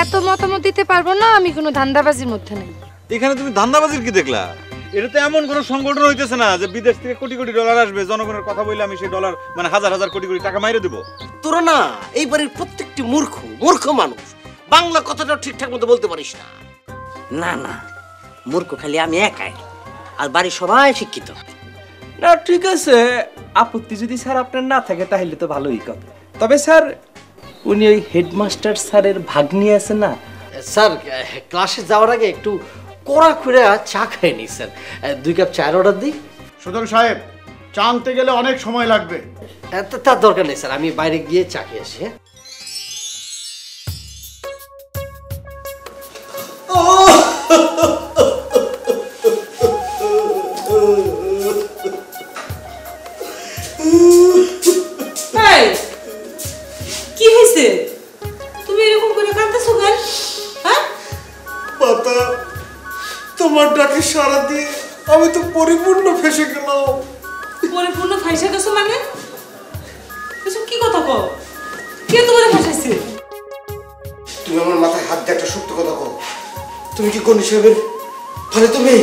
এত মতামত দিতে পারবো না, আমি কোনো ধান্দাবাজির মধ্যে নেই। এখানে তুমি ধান্দাবাজির কি দেখলা? এটা তো এমন কোন সংগঠন হইতেছে না যে বিদেশ থেকে কোটি কোটি ডলার আসবে, জনগণের কথা বলে আমি সেই ডলার মানে হাজার হাজার কোটি কোটি টাকা মাইরে দেবো। তোরা না এই বাড়ির প্রত্যেকটি মূর্খ মানুষ, বাংলা কথাটা ঠিকঠাক মতো বলতে পারিস না। না না, মূর্খ খালি আমি একাই, আর বাড়ির সবাই শিক্ষিত। না ঠিক আছে, আপত্তি যদি স্যার আপনার না থাকে তাহলে তো ভালোই কথা। তবে স্যার উনি ওই হেডমাস্টার স্যারের ভাগ্নি আছে না স্যার, ক্লাসে যাওয়ার আগে একটু কড়া করে চা খাইনি স্যার, 2 কাপ চায়ের অর্ডার দিই। সুতরাং সাহেব, চা আনতে গেলে অনেক সময় লাগবে। তার দরকার নেই স্যার, আমি বাইরে গিয়ে চা খেয়ে আসি। কি হয়েছে? তুমি এরকম করে কাঁদতেছো কেন? হ্যাঁ পাতা, তোমার ডাকে সারা দিয়ে আমি তো পরিপূর্ণ ফেসে গেলাম। পরিপূর্ণ ফাইসা গেছো মানে? এসব কি কথা কও? কে তোমারে ফাঁসাইছে? তুমি আমার মাথায় হাত দিয়ে একটা সত্য কথা কও, তুমি কি গণি সাহেবের ভালো? তুমি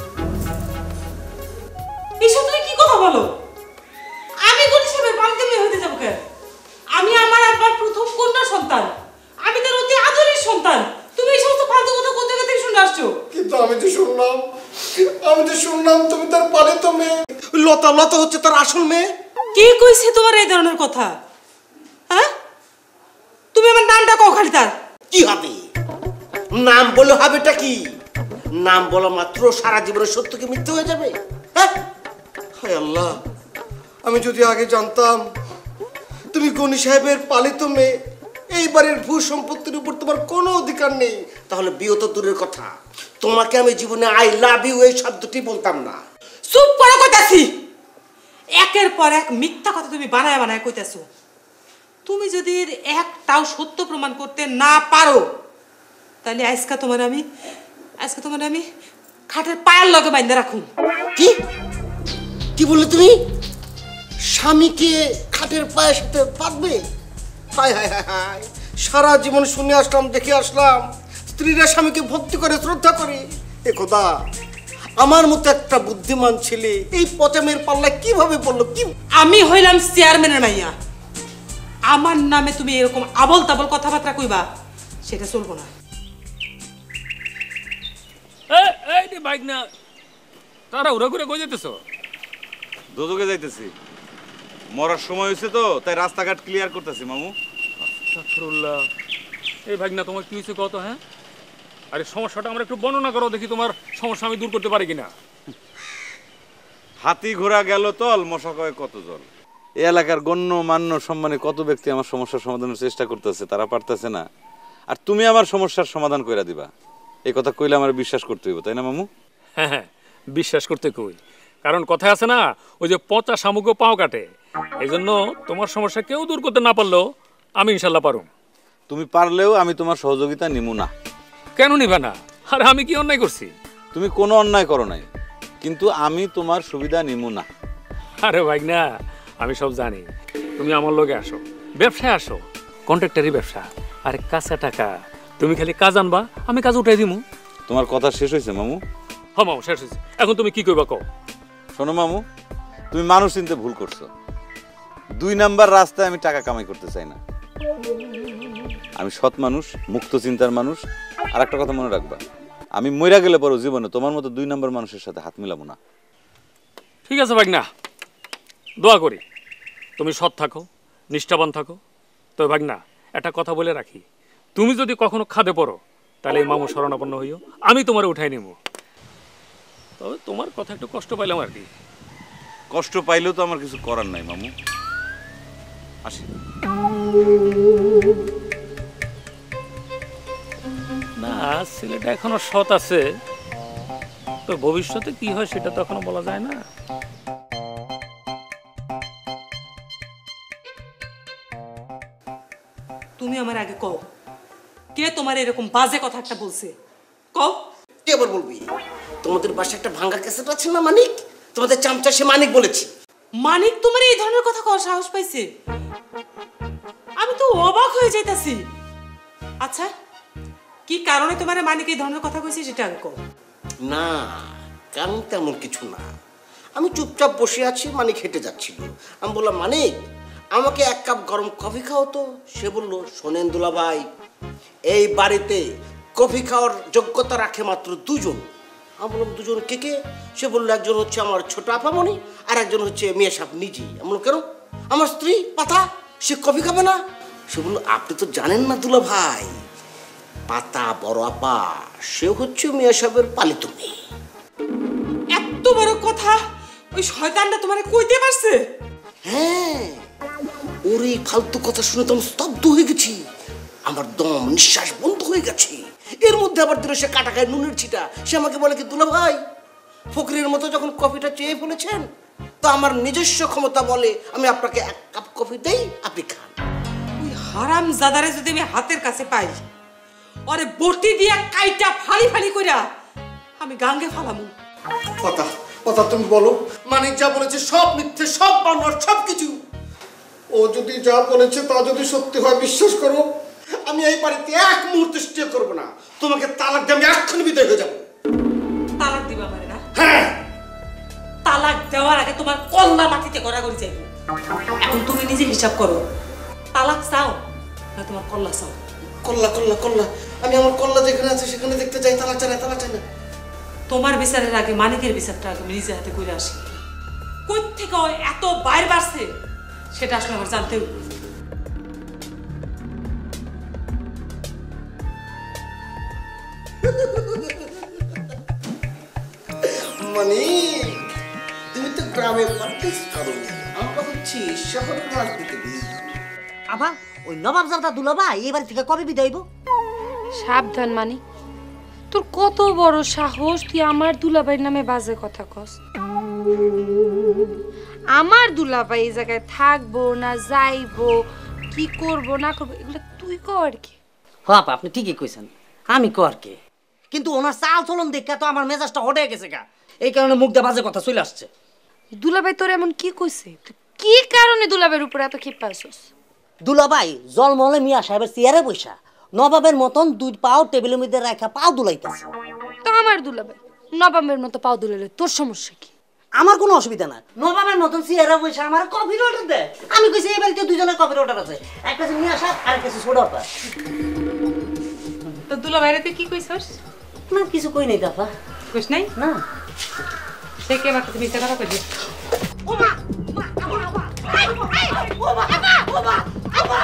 এসব তুমি কি কথা বলো? আমি গণি সাহেবের বাড়িতে মেয়ে হতে যাবো কেন? আমি আমার আব্বার প্রথম কন্যা সন্তান, আমি তার অতি আদরের সন্তান। তুমি এই সমস্ত ফালতু কথা কোথা থেকে শুনে আসছো? কিন্তু আমি তো শুনলাম তুমি তার পালিত মেয়ে। লতা হচ্ছে তার আসল মেয়ে। কে কইছে তোমার এই ধরনের কথা? হ্যাঁ, তুমি আমার নামটা কও খালি। তার কি হবে? নাম বলে হবেটা কি? নাম বলা মাত্র সারা জীবনের সত্য কি মিথ্যে হয়ে যাবে? হ্যাঁ, হায় আল্লাহ, আমি যদি আগে জানতাম তুমি গণি সাহেবের পালিত মেয়ে, এই বাড়ির ভূ সম্পত্তির উপর তোমার কোনো অধিকার নেই, তাহলে বিয়ে তো দূরের কথা, তোমাকে আমি জীবনে আই লাভ ইউ এই শব্দটি বলতাম না। চুপ করে কইতাছি। একের পর এক মিথ্যা কথা তুমি বানায় কইতাছো। তুমি যদি একটাও সত্য প্রমাণ করতে না পারো, তাহলে আজকে তোমার আমি খাটের পায়ের লগে বাইন্ধে রাখুন। কি কি বললে তুমি? স্বামীকে খাটের পায়ের সাথে বাঁধবে? হায় হায় হায় হায়, সারা জীবন শুনে আসলাম, দেখে আসলাম স্ত্রীরা স্বামীকে ভক্তি করে, শ্রদ্ধা করে। এ খোদা, আমার মতো একটা বুদ্ধিমান ছেলে এই পচামের পাল্লা কিভাবে পড়লো? কি আমি হইলাম চেয়ারম্যানের মাইয়া, আমার নামে তুমি এরকম আবল তাবল কথাবার্তা কইবা, সেটা চলবো না। এই বাইক না, তারা উড়া ঘুরে কই যেতেছো? দোদকে যাইতেছি, মরার সময় হয়েছে তো, তাই রাস্তাঘাট ক্লিয়ার করতেছি মামু। আস্তাগফিরুল্লাহ। এই ভাই না, তোমার কি হয়েছে কত? হ্যাঁ, আরে সমস্যাটা আমরা একটু বর্ণনা করো, দেখি তোমার সমস্যা আমি দূর করতে পারি কিনা। হাতি ঘোড়া গেল তল, মশা কয় কত জল। এই এলাকার গণ্য মান্য সম্মানী কত ব্যক্তি আমার সমস্যার সমাধানের চেষ্টা করতেছে, তারা পারতেছে না, আর তুমি আমার সমস্যার সমাধান কইরা দিবা, এই কথা কইলে আমার বিশ্বাস করতে হইব, তাই না মামু? হ্যাঁ হ্যাঁ, বিশ্বাস করতে কই, কারণ কথা আছে না, ওই যে পচা শামুকও পাও কাটে। এই জন্য তোমার সমস্যা কেউ দূর করতে না পারলেও আমি ইনশাল্লাহ পারুম। তুমি পারলেও আমি তোমার সহযোগিতা নিমু না। কেন নিবা না? আরে আমি কি অন্যায় করছি? তুমি কোনো অন্যায় করো নাই, কিন্তু আমি তোমার সুবিধা নিমু না। আরে ভাই না, আমি সব জানি। তুমি আমার লগে আসো, ব্যবসায় আসো, কন্ট্রাক্টারি ব্যবসা, আরে কাঁচা টাকা, তুমি খালি কাজ আনবা, আমি কাজ উঠাই দিমু। তোমার কথা শেষ হয়েছে মামু? হ্যাঁ মামু, শেষ হয়েছে। এখন তুমি কি কইবা কও? শোনো মামু, তুমি মানুষ চিনতে ভুল করছো। 2 নাম্বার রাস্তায় আমি টাকা কামাই করতে চাই না। আমি সৎ মানুষ, মুক্ত চিন্তার মানুষ। আর একটা কথা মনে রাখবা, আমি মইরা গেলে পরও জীবনে তোমার মতো 2 নাম্বার মানুষের সাথে হাত মিলাবো না। ঠিক আছে ভাগনা, দোয়া করি তুমি সৎ থাকো, নিষ্ঠাবান থাকো। তো ভাগনা, একটা কথা বলে রাখি, তুমি যদি কখনো খাদে পড়ো, তাহলে এই মামু শরণাপন্ন হইও, আমি তোমার উঠাই নেব। তবে তোমার কথা একটু কষ্ট পাইলাম আর কি। কষ্ট পাইলেও তো আমার কিছু করার নাই মামু। আসি। না, ছেলেটা এখনো সৎ আছে, তো ভবিষ্যতে কি হয় সেটা তো এখনো বলা যায় না। তুমি আমার আগে কও, কে তোমার এরকম বাজে কথা একটা বলছে? কও। কে আবার বলবি? তোমাদের বাসায় একটা ভাঙা ক্যাসেট আছে না মানিক, তোমাদের চামচা সে মানিক বলেছি। মানিক তোমার এই ধরনের কথা কওয়ার সাহস পাইছে? আমি তো অবাক হয়ে যাইতাছি। আচ্ছা, কি কারণে তোমার মানিক এই ধরনের কথা কইছে সেটা আগে কও। না, কারণ তেমন কিছু না। আমি চুপচাপ বসে আছি, মানিক হেঁটে যাচ্ছিল। আমি বললাম, মানিক আমাকে 1 কাপ গরম কফি খাও তো। সে বলল, শোনেন দুলাভাই, এই বাড়িতে কফি খাওয়ার যোগ্যতা রাখে মাত্র 2 জন। আমি বললাম, 2 জন কে কে? সে বললো, একজন হচ্ছে আমার ছোট আপামনি, আর একজন হচ্ছে মেয়ে সাহেব নিজেই। আমি বললাম, কেন? আমার স্ত্রী পাতা, সে কফি খাবে না? সে বললো, আপনি তো জানেন না দুলাভাই, পাতা বড় আপা সে হচ্ছে মেয়ে সাহেবের পালিত মেয়ে। এত বড় কথা ওই শয়তানটা তোমারে কইতে পারছে? হ্যাঁ, ওর এই ফালতু কথা শুনে তো আমি স্তব্ধ হয়ে গেছি। আমার দম নিঃশ্বাস বন্ধ হয়ে গেছে। এর মধ্যে আবার দিল সে কাটা খায় নুনের ছিটা। সে আমাকে বলে কি, দুলাভাই ফকিরের মতো যখন কফিটা চেয়ে ফেলেছেন, তো আমার নিজস্ব ক্ষমতা বলে আমি আপনাকে 1 কাপ কফি দেই, আপনি খান। ওই হারাম জাদারে যদি আমি হাতের কাছে পাই, ওরে বটি দিয়া কাইটা ফালি ফালি কইরা আমি গাঙ্গে ফালামু। কথা কথা তুমি বলো, মানিক যা বলেছে সব মিথ্যে, সব বানোয়ার, সব কিছু। ও যদি যা বলেছে তা যদি সত্যি হয়, বিশ্বাস করো আমি এই বাড়িতে 1 মুহূর্ত স্টে করবো না। তোমাকে তালাক দিয়ে আমি এক্ষুনি বিদায় হয়ে যাবো। তালাক দিবা পারে না? হ্যাঁ, তালাক দেওয়ার আগে তোমার কল্লা মাটিতে গড়াগড়ি যাইব। এখন তুমি নিজে হিসাব করো, তালাক চাও না তোমার কল্লা চাও? কল্লা কল্লা কল্লা, আমি আমার কল্লা যেখানে আছে সেখানে দেখতে চাই। তালাক চাই না, তালাক চাই না। তোমার বিচারের আগে মানিকের বিচারটা আগে আমি নিজে হাতে করে আসি। কই থেকে এত বাইর বাড়ছে সেটা আসলে আমার জানতে হবে। মানিক, তুমি তো গ্রামে প্র্যাকটিস করো, আমরা হচ্ছি শহরের রাজনীতিবিদ। আবার ওই নবাবজাদা দুলাভাই এই বাড়ি থেকে কবে বিদায় হইব? সাবধান মানিক, তোর কত বড় সাহস, তুই আমার দুলাভাইয়ের নামে বাজে কথা কস। আমার দুলাভাই এই জায়গায় থাকবো না যাইবো, কি করব না করবো, এগুলো তুই কর কি? হ্যাঁ আপা, আপনি ঠিকই কইছেন, আমি কর কে। কিন্তু ওনার চাল চলন দেখে তো আমার মেজাজটা হটে গেছে গা, এই কারণে মুখ দিয়ে বাজে কথা চলে আসছে। দুলাভাই তোর এমন কি কইছে? তুই কি কারণে দুলাভাইয়ের উপরে এত ক্ষেপ পাইছস? দুলাভাই জলমলে মিয়া সাহেবের চেয়ারে বসা নবাবের মতন 2 পাও টেবিলের মধ্যে রাখা পাও দুলাইতেছে। তো আমার দুলাভাই নবাবের মতো পাও দুলাইলে তোর সমস্যা কি? আমার কোনো অসুবিধা নাই, নবাবের মতন চেয়ারে বসে আমার কফির অর্ডার দেয়। আমি কইছি এই বাড়িতে 2 জনের কফির অর্ডার আছে, একটা আছে মিয়া সাহেব আর একটা আছে ছোট আপা। তো দুলাভাইরে তুই কি কইছস? না কিছু কই নাই আপা। কইস নাই? না। সে কে বাকি তুমি কথা কইলি? ওমা মা আমা আমা ওমা আমা ওমা আমা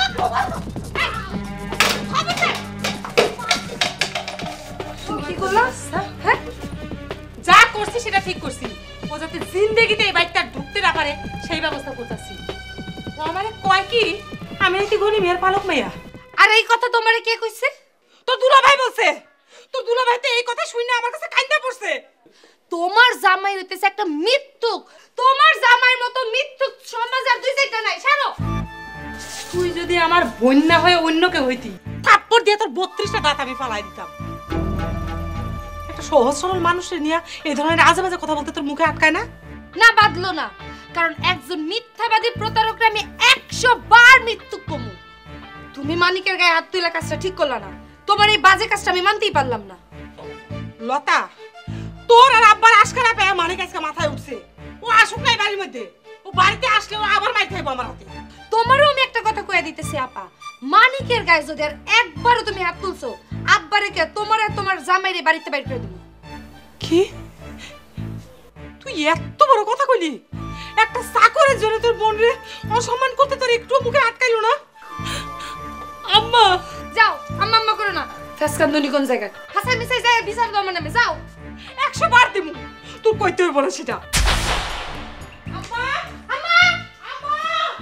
কি করলাস? হ্যাঁ, যা করছি সেটা ঠিক করছি। ও যাতে জিন্দেগিতে এই বাইকটা ঢুকতে না পারে সেই ব্যবস্থা করতেছি। ও আমারে কয় কি আমি নাকি গনি মেয়ের পালক মাইয়া। আর এই কথা তোমারে কে কইছে? তোর দুলাভাই বলছে। তোর দুলাভাই তো এই কথা শুনে আমার কাছে কাঁদতে পড়ছে। তোমার জামাই হইতেছে একটা মিথ্যুক। তোমার জামাইয়ের মতো মিথ্যুক সমাজ আর 2-4টা নাই, ছাড়ো। তুই যদি আমার বন্যা হয়ে অন্য কেউ হইতি, থাপ্পড় দিয়ে তোর 32টা দাঁত আমি ফালাই দিতাম। একটা সহজ সরল মানুষের নিয়ে এই ধরনের আজে বাজে কথা বলতে তোর মুখে আটকায় না? না বাদলো না, কারণ একজন মিথ্যাবাদী প্রতারককে আমি 100 বার মৃত্যু কমু। তুমি মানিকের গায়ে হাত তুলে কাজটা ঠিক করলা না। তোমার এই বাজে কাজটা আমি মানতেই পারলাম না। লতা, তোর আর আব্বার আশকারা পেয়ে মানিক আজকে মাথায় উঠছে। ও আসুক নাই বাড়ির মধ্যে, ও বাড়িতে আসলে ও আবার মাইর খাইবো আমার হাতে। তোমারও আমি একটা কথা কইয়া দিতেছি আপা, মানিকের গায়ে যদি আর একবারও তুমি হাত তুলছো, আব্বারে কে তোমার আর তোমার জামাইরে বাড়িতে বাইর করে দেবো। কি? তুই এত বড় কথা কইলি? একটা চাকরের জন্য তোর বোনরে অসম্মান করতে তোর একটু মুখে আটকাইলো না? আম্মা যাও, আম্মা আম্মা করো না। ফেসকান্দনি কোন জায়গায়? হাসাই মিসাই যায় বিচার দাও মানে যাও। 100 বার দিমু, তোর কইতে হইব না সেটা। আম্মা আম্মা আম্মা!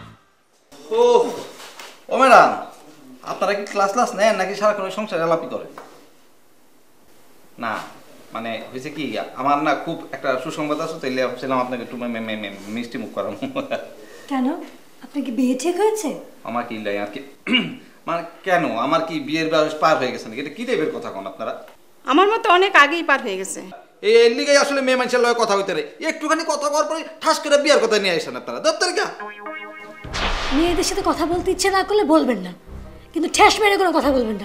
ও ম্যাডাম, আপনারা কি ক্লাস নেন নাকি সারাক্ষণ সংসারে আলাপি করেন? না মানে হয়েছে কি, আমার না খুব একটা সুসংবাদ আছে, তাইলে ভাবছিলাম আপনাকে একটু মিষ্টি মুখ করাম। কেন, আপনার কি বিয়ে ঠিক হয়েছে? আমার কি আর কি মানে কেন, আমার কি বিয়ের বয়স পার হয়ে গেছে নাকি? এটা কি টাইপের কথা কোন আপনারা? আমার মতে অনেক আগেই পার হয়ে গেছে। এই লিগাই আসলে মেয়ে মানুষের লগে কথা হইতে রে, একটুখানি কথা করার পরে ঠাস করে বিয়ের কথা নিয়ে আসেন আপনারা। দপ্তর কা মেয়েদের সাথে কথা বলতে ইচ্ছে না করলে বলবেন না, কিন্তু ঠ্যাস মেরে কোনো কথা বলবেন না।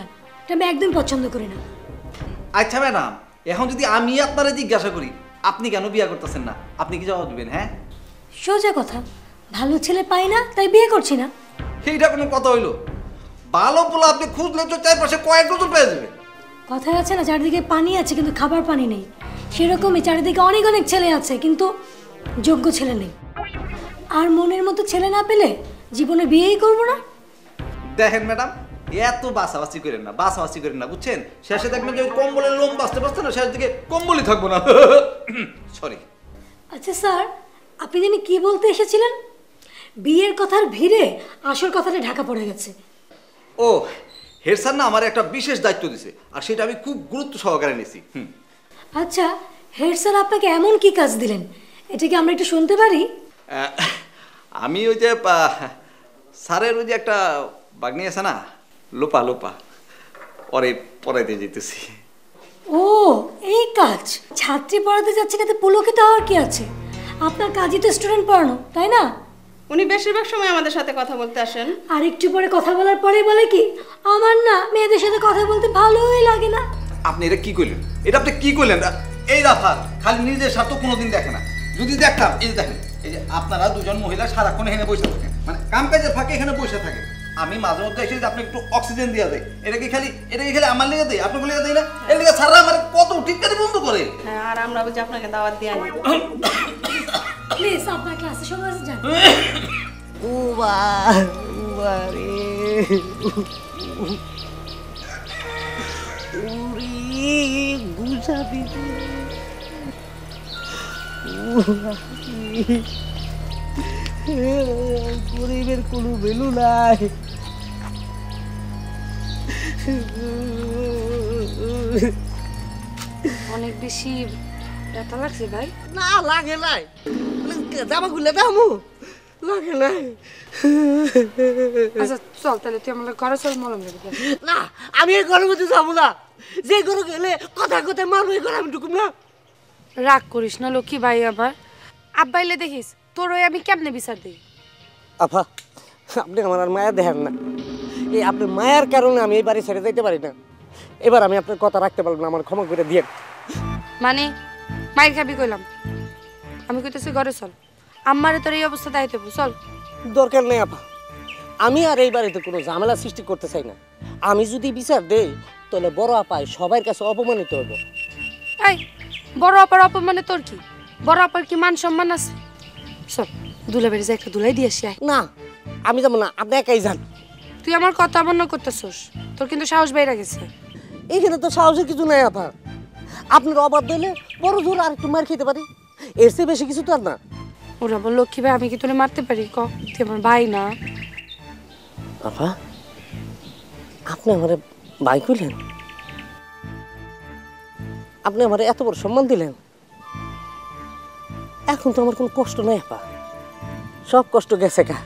এটা আমি একদম পছন্দ করি না। আচ্ছা ম্যাডাম, এখন যদি আমি আপনারা জিজ্ঞাসা করি আপনি কেন বিয়ে করতেছেন না, আপনি কি জবাব দিবেন? হ্যাঁ, সোজা কথা, ভালো ছেলে পাই না তাই বিয়ে করছি না। এইটা কোনো কথা হইলো? ভালো পোলা আপনি খুঁজলে তো চারপাশে কয়েক ডজন পেয়ে যাবেন। কথায় আছে না, চারিদিকে পানি আছে কিন্তু খাবার পানি নেই, সেরকমই চারিদিকে অনেক অনেক ছেলে আছে কিন্তু যোগ্য ছেলে নেই। আর মনের মতো ছেলে না পেলে জীবনে বিয়েই করবো না। দেখেন ম্যাডাম, এত বাসাবাসি করেন না, বাসাবাসি করেন না, বুঝছেন? শেষে দেখবেন যে কম্বলের লোম বাঁচতে বাঁচতে না শেষ দিকে কম্বলই থাকবো না। সরি। আচ্ছা স্যার, আপনি জানি কি বলতে এসেছিলেন? বিয়ের কথার ভিড়ে আসল কথাটা ঢাকা পড়ে গেছে। ও, হেড স্যার না আমার একটা বিশেষ দায়িত্ব দিছে, আর সেটা আমি খুব গুরুত্ব সহকারে নিছি। আচ্ছা, হেড স্যার আপনাকে এমন কি কাজ দিলেন, এটা কি আমরা একটু শুনতে পারি? আমি ওই যে স্যারের ওই যে একটা বাগনি আছে না, লোপা লোপা, ওরে পড়াইতে যেতেছি। ও, এই কাজ। ছাত্রী পড়াতে যাচ্ছে তাতে পুলকিত হওয়ার কি আছে? আপনার কাজই তো স্টুডেন্ট পড়ানো, তাই না? উনি বেশিরভাগ সময় আমাদের সাথে কথা বলতে আসেন। আর একটু পরে কথা বলার পরে বলে কি, আমার না মেয়েদের সাথে কথা বলতে ভালোই লাগে না। আপনি এটা কি করলেন? এটা আপনি কি করলেন? এই রাফা খালি নিজের স্বার্থ কোনোদিন দেখে না। যদি দেখতাম, এই যে দেখেন, এই যে আপনারা দুজন মহিলা সারাক্ষণ এখানে বসে থাকেন, মানে কাম কাজের ফাঁকে এখানে বসে থাকেন। আমি মাঝে মধ্যে এসে আপনি একটু অক্সিজেন দিয়ে দেয়, এটা কি খালি আমার লেগে দেয়, আপনাকে লেগে দেয় না? এর লেগে সারা আমার কত টিটকারি বন্ধ করে। হ্যাঁ, আর আমরা বুঝি আপনাকে দাওয়াত দিয়ে আনি। প্লিজ আপনার ক্লাসে সবাই যান। উবা উবা রে উরি গুজা দিদি গরিবের কোনো ভ্যালু নাই। অনেক বেশি ব্যথা লাগছে ভাই? না লাগে নাই, জামা খুলে দামু লাগে নাই। আচ্ছা চল তাহলে, তুই আমার ঘরে চল, মলম দেবো। না, আমি এই ঘরের মধ্যে যাবো না। যে ঘরে গেলে কথা কথা মারবো, এই ঘরে আমি ঢুকুম না। রাগ করিস না লক্ষ্মী ভাই আমার। আব্বাইলে দেখিস তোর ওই আমি কেমনে বিচার দিই। আফা, আপনি আমার আর মায়া দেখেন না। এই আপনার মায়ার কারণে আমি এই বাড়ি ছেড়ে যেতে পারি না। এবার আমি আপনার কথা রাখতে পারলাম না, আমার ক্ষমা করে দিয়ে। মানে মায়ের খাবি কইলাম, আমি কইতেছি ঘরে চল। আমারে তোর এই অবস্থা দাইতে চল। দরকার নেই আপা, আমি আর এই বাড়িতে কোনো ঝামেলা সৃষ্টি করতে চাই না। আমি যদি বিচার দেই তাহলে বড় আপায় সবার কাছে অপমানিত হবো। এই বড় আপার অপমানে তোর কি? বড় আপার কি মান সম্মান আছে? চল দুলা বেড়ে একটা দুলাই দিয়ে আসি। না, আমি যাবো না, আপনি একাই যান। তুই আমার কথা অমান্য করতেছস, তোর কিন্তু সাহস বাইরে গেছে। এইখানে তো সাহসের কিছু নাই আপা। আপনার অবাধ্য হলে বড় জোর আর একটু মার খেতে পারি, এর চেয়ে বেশি কিছু তো আর না। ওরা বল লক্ষ্মী ভাই, আমি কি তোরে মারতে পারি? ক, তুই আমার ভাই না? আপা, আপনি আমার ভাই কইলেন, আপনি আমার এত বড় সম্মান দিলেন, এখন তো আমার কোনো কষ্ট নাই আপা, সব কষ্ট গেছে গা।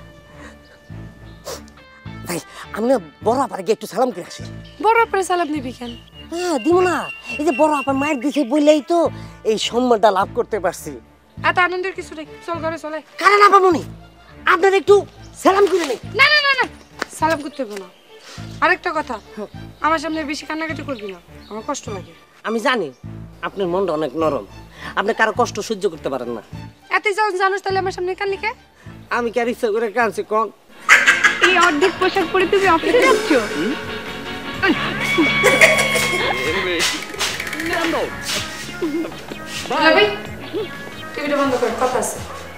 ভাই, আমি না বড় আপার গিয়ে একটু সালাম করে আসি। বড় আপারে সালাম দিবি কেন? হ্যাঁ দিব না, এই যে বড় আপার মায়ের দিছে বললেই তো এই সম্মানটা লাভ করতে পারছি। এত আনন্দের কিছু নেই, চল ঘরে চলে। কারণ আপা মনি, আপনার একটু সালাম করে নেই। না না না না, সালাম করতে হবে না। আরেকটা কথা, আমার সামনে বেশি কান্নাকাটি করবি না, আমার কষ্ট লাগে। আমি জানি আপনার মনটা অনেক নরম, আপনি কারো কষ্ট সহ্য করতে পারেন না। এত যখন জানোস তাহলে আমার সামনে কান্নি কে? আমি কি আর ইচ্ছা করে কাঁদছি কোন? এই অর্ধেক পোশাক পরে তুমি অফিসে যাচ্ছ? টিভিটা বন্ধ কর, কথা আছে।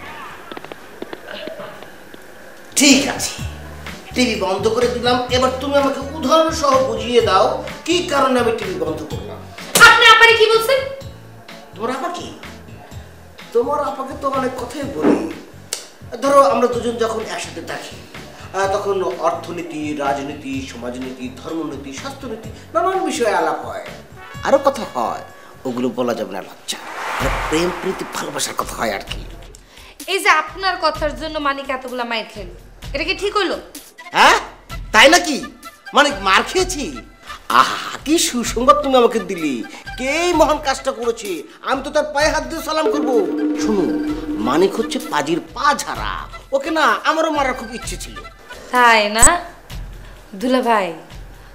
ঠিক আছে, টিভি বন্ধ করে দিলাম। এবার তুমি আমাকে উদাহরণ সহ বুঝিয়ে দাও কি কারণে আমি টিভি বন্ধ করলাম। আপনি আপারে কি বলছেন? তোমার আপা কি? তোমার আপাকে তো অনেক কথাই বলি। ধরো আমরা দুজন যখন একসাথে থাকি তখন অর্থনীতি, রাজনীতি, সমাজনীতি, ধর্মনীতি, স্বাস্থ্যনীতি নানান বিষয়ে আলাপ হয়, আরো কথা হয়, ওগুলো বলা যাবে না, লজ্জা। প্রেম প্রীতি ভালোবাসার কথা হয় আর কি। এই যে আপনার কথার জন্য মানিক এতগুলা মাইর খেল, এটা কি ঠিক হইলো? হ্যাঁ তাই নাকি? মানে মার খেয়েছি? আহা, কি সুসংবাদ তুমি আমাকে দিলি। কে মহান কাজটা করেছে, আমি তো তার পায়ে হাত দিয়ে সালাম করবো। শুনুন, মানিক হচ্ছে পাজির পা ঝাড়া, ওকে না আমারও মারার খুব ইচ্ছে ছিল। তাই না দুলা ভাই?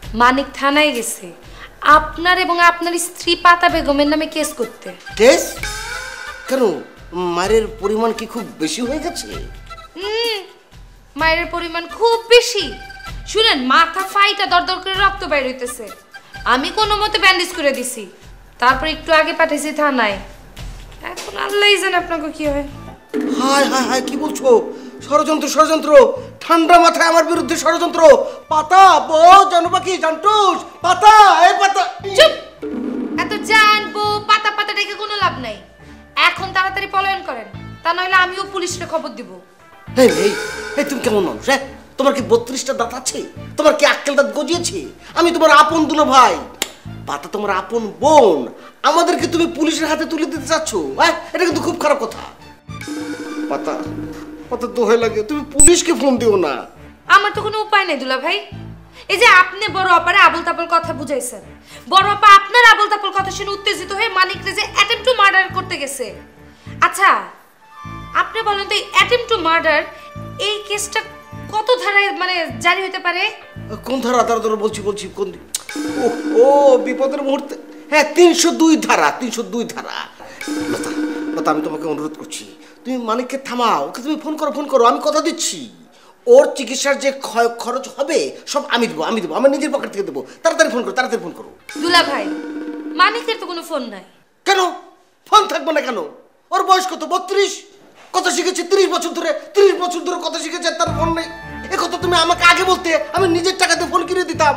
মানিক থানায় গেছে আপনার এবং আপনার স্ত্রী পাতা বেগমের নামে কেস করতে। কেস কেন? মায়ের পরিমাণ কি খুব বেশি হয়ে গেছে? মায়ের পরিমাণ খুব বেশি। শুনেন, মাথা ফাইটা দরদর করে রক্ত বাইর হইতেছে। আমি কোনো মতে ব্যান্ডেজ করে দিছি, তারপর একটু আগে পাঠাইছি থানায়। এখন আল্লাহই জানে আপনাকে কি হয়। হায় হায় হায়, কি বলছো? ষড়যন্ত্র, ষড়যন্ত্র! ঠান্ডা মাথায় আমার বিরুদ্ধে ষড়যন্ত্র! পাতা বউ জানো বাকি জানটুস, পাতা এই পাতা। চুপ! এত জানবো পাতা পাতা ডেকে কোনো লাভ নাই। এখন তাড়াতাড়ি পলায়ন করেন, তা নইলে আমিও পুলিশে খবর দিব। এই এই এই, তুমি কেমন মানুষ? হ্যাঁ, তোমার কি 32টা দাঁত আছে? তোমার কি আক্কেল দাঁত গজিয়েছে? আমি তোমার আপন দুলো ভাই, পাতা তোমার আপন বোন। আমাদেরকে তুমি পুলিশের হাতে তুলে দিতে চাচ্ছ? হ্যাঁ, এটা কিন্তু খুব খারাপ কথা। পাতা পাতা দোহাই লাগে, তুমি পুলিশকে ফোন দিও না। আমার তো কোনো উপায় নেই দুলা ভাই। এই যে আপনি বড় অপারে আবল তাবল কথা বুঝাইছেন, বড় আপা আপনার আবল তাবল কথা শুনে উত্তেজিত হয়ে মানিকরে যে অ্যাটেম্প টু মার্ডার করতে গেছে। আচ্ছা আপনি বলেন তো, এই অ্যাটেম্প টু মার্ডার এই কেসটা কত ধারায় মানে জারি হতে পারে? কোন ধারা? ধারা বলছি বলছি কোন? ও বিপদের মুহূর্তে, হ্যাঁ 302 ধারা, 302 ধারা। লতা লতা, আমি তোমাকে অনুরোধ করছি, তুমি মানিককে থামাও। ওকে তুমি ফোন করো, ফোন করো। আমি কথা দিচ্ছি, ওর চিকিৎসার যে খরচ হবে সব আমি দেবো, আমি দেবো, আমার নিজের পকেট থেকে দেবো। তাড়াতাড়ি ফোন করো, তাড়াতাড়ি ফোন করো। দুলা ভাই, মানিকের তো কোনো ফোন নাই। কেন ফোন থাকবে না কেন? ওর বয়স কত? 32। কথা শিখেছে 30 বছর ধরে, 30 বছর ধরে কথা শিখেছে, তার ফোন নেই। এ কথা তুমি আমাকে আগে বলতে, আমি নিজের টাকাতে ফোন কিনে দিতাম।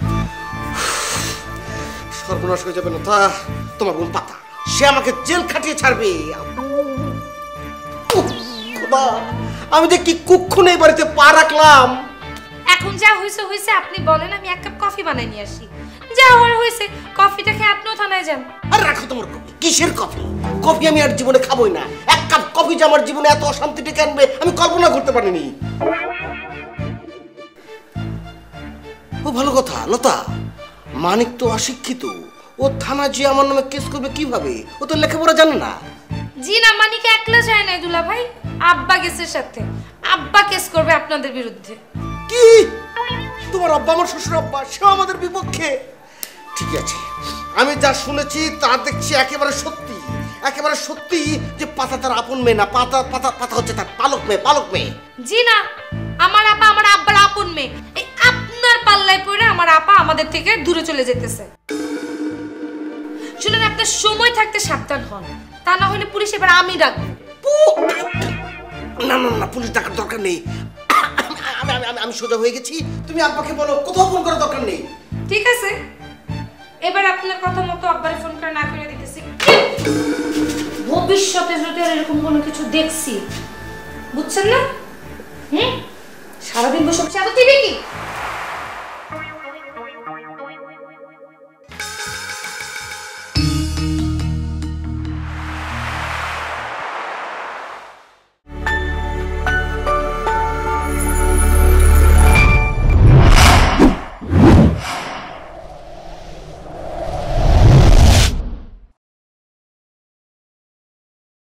সর্বনাশ হয়ে যাবে না তা? তোমার বোন পাতা, সে আমাকে জেল খাটিয়ে ছাড়বে। আমি যে কি কুক্ষণে এই বাড়িতে পা রাখলাম। এখন যা হয়েছে হয়েছে, আপনি বলেন আমি এক কাপ কফি বানাই নিয়ে আসি। যা হওয়ার হয়েছে, কফিটা খেয়ে আপনিও থানায় যান। আর রাখো তোমার কফি। কিসের কফি? কফি আমি আর জীবনে খাবোই না। এক কাপ কফি যে আমার জীবনে এত অশান্তি ডেকে আনবে আমি কল্পনা করতে পারিনি। ও ভালো কথা লতা, মানিক তো অশিক্ষিত, ও থানা যে আমার নামে কেস করবে কিভাবে? ও তো লেখাপড়া জানে না। জি না, মানিক একলা যায় না দুলা ভাই, আব্বা গেছে সাথে। আব্বা কেস করবে আপনাদের বিরুদ্ধে। কি? তোমার আব্বা আমার শ্বশুর আব্বা, সে আমাদের বিপক্ষে? ঠিক আছে, আমি যা শুনেছি তা দেখছি একেবারে সত্যি, একেবারে সত্যি যে পাতা তার আপন মেয়ে না, পাতা পাতা পাতা হচ্ছে তার পালক মেয়ে, পালক মেয়ে। জি না, আমার আপা আমার আব্বার আপন মেয়ে। এই আপনার পাল্লায় পড়ে আমার আপা আমাদের থেকে দূরে চলে যেতেছে। শুনেন, আপনার সময় থাকতে সাবধান হন, তা না হলে পুলিশ এবার আমি ডাকবো। না না না, পুলিশ ডাকার দরকার নেই। আমি সোজা হয়ে গেছি, তুমি আব্বাকে বলো কোথাও ফোন করার দরকার নেই। ঠিক আছে, এবার আপনার কথা মতো আব্বারে ফোন করে না করে দিতেছি। ভবিষ্যতে যদি আর এরকম কোনো কিছু দেখছি, বুঝছেন না? সারাদিন বসে বসে এত টিভি কি